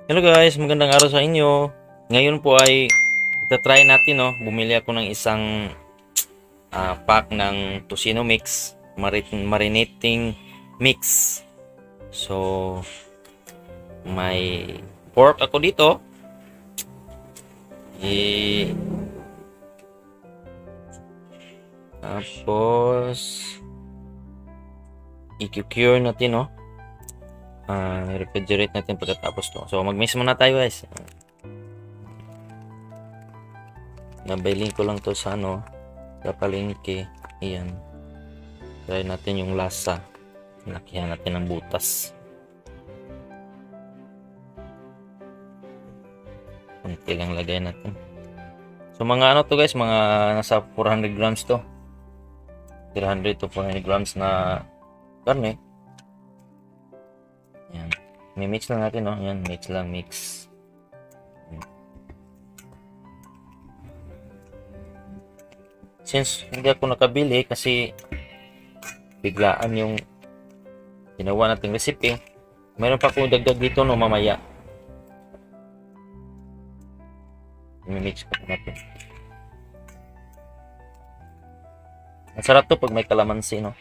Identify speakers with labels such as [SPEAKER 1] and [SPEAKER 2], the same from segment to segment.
[SPEAKER 1] Hello guys, magandang araw sa inyo. Ngayon po ay itatry natin, no. Bumili ako ng isang pack ng Tocino Mix, marinating mix. So, may pork ako dito. I Tapos i-cure natin, no. I-refrigerate natin pagkatapos to. So, mag-mix muna tayo, guys. Nabailin ko lang to sa sa palengke. Ayan. Try natin yung lasa. Lakihan natin ng butas. Kunti lang lagay natin. So mga to guys, mga nasa 400 grams to. 300 to 400 grams na karne. Ayan. Mix lang natin, no? Ayan, mix. Since hindi ako nakabili kasi biglaan yung ginawa nating recipe, mayroon pa akong dagdag dito, no, mamaya. I-mix ko natin. Ang sarap to pag may kalamansi, no?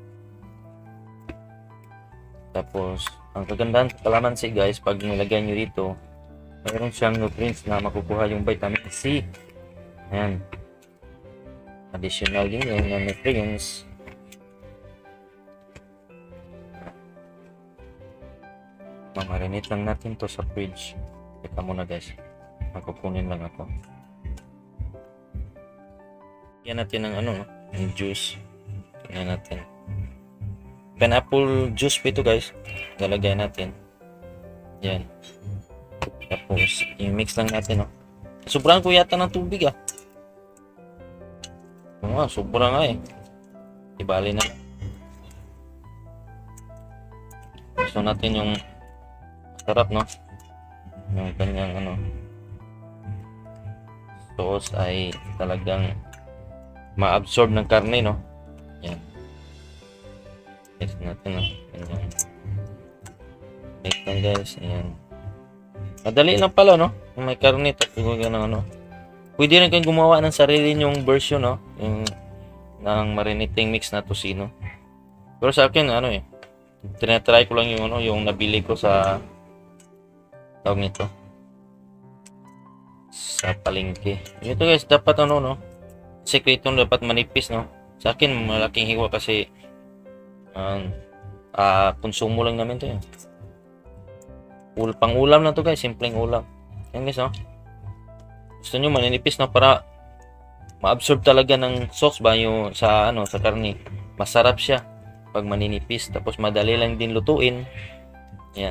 [SPEAKER 1] Tapos, ang kagandahan sa kalamansi, guys, pag nilagay nyo dito, mayroon siyang nutrients na makukuha yung vitamin C. Ayan. Additional din yung nutrients. Mamarinate lang natin to sa fridge. Teka muna, guys. Magkukunin lang ako. Yan natin ng ng juice. Yan natin. Pineapple juice pa ito, guys. Lalagay natin. Yan. Tapos, i-mix lang natin, no. Sobrang ko yata ng tubig, Oo nga, sobrang nga eh. Ibali na. Gusto natin yung sarap, no? Yung kanyang sauce ay talagang ma-absorb ng karne, no? Yan. Mix natin, no? Ganyan. Mix lang, guys. Ayan. Madali lang pala, no? Kung may karne, tapos gano'n, Pwede rin kayong gumawa ng sarili nyong version, no? Yung ng marinating mix na tocino. Pero sa akin, tinatry ko lang yung yung nabili ko sa tawag nito sa palengke. Ito guys, dapat no? Sekreto dapat manipis, no? Sa akin, malaking hiwa kasi konsumo lang namin to, pang-ulam na to guys, simpleng ulam. Yan guys, no? Gusto nyo maninipis, no? Para ma-absorb talaga ng sauce ba yung sa karne. Masarap siya pag maninipis, tapos madali lang din lutuin. Yan.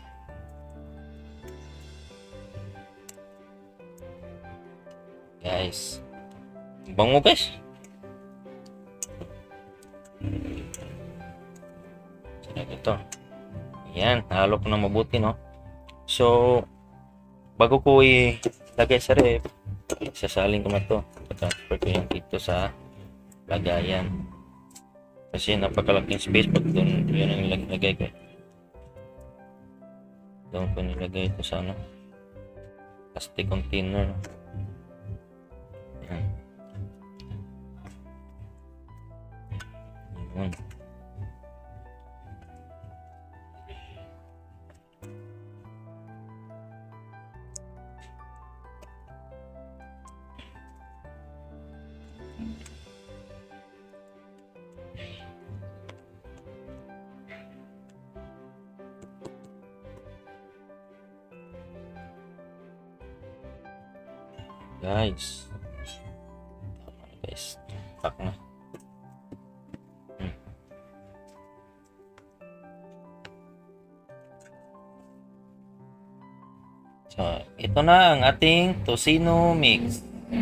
[SPEAKER 1] Guys. Bango, guys. Ito. Yan, halo ko na mabuti, no? So, bago ko ilagay sa ref, sasalin ko na to. Transfer ko yan dito sa lagayan. Kasi napakalaking space pag doon yun ang nilagay ko. Doon ko nilagay ito sa plastic container. Yan. Yun. Guys, pack na. So, ito na ang ating tocino mix.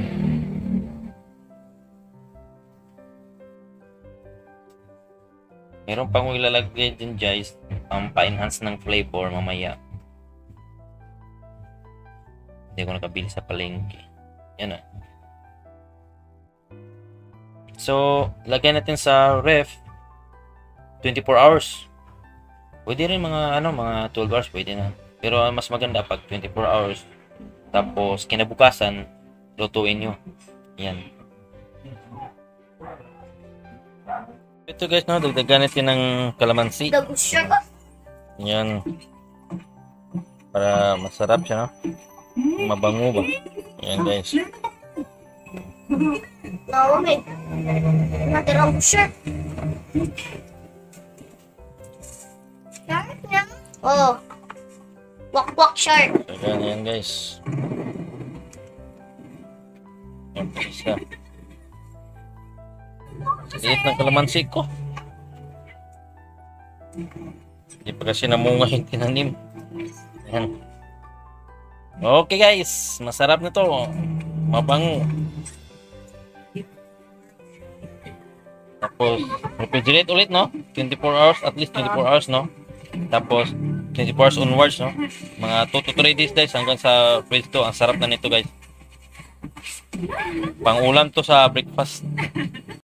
[SPEAKER 1] Meron pang ilalagay din, guys, pa-enhance ng flavor mamaya. Hindi ko nakabili sa palengke. Yan. So, lagay natin sa ref 24 hours. Pwede rin mga 12 hours pwede na. Pero ang mas maganda pag 24 hours. Tapos kinabukasan, lutuin nyo. Yan. Ito guys, no, dagdagan natin ng kalamansi. Yan. Para masarap siya, no? Mabango ba? Yan guys.
[SPEAKER 2] Natirang shirt. Oh. Wak-wak shirt.
[SPEAKER 1] So, yan guys. Yan pa isa. Liit ng kalamansi ko. Hindi pa kasi namunga yung tinanim. Yan. Okay guys, masarap na to. Mabango. Tapos, refrigerate ulit, no? 24 hours, at least 24 hours, no? Tapos, 24 hours onwards, no? Mga 2 to 3 days guys hanggang sa fridge to. Ang sarap na nito guys. Pang ulam to sa breakfast.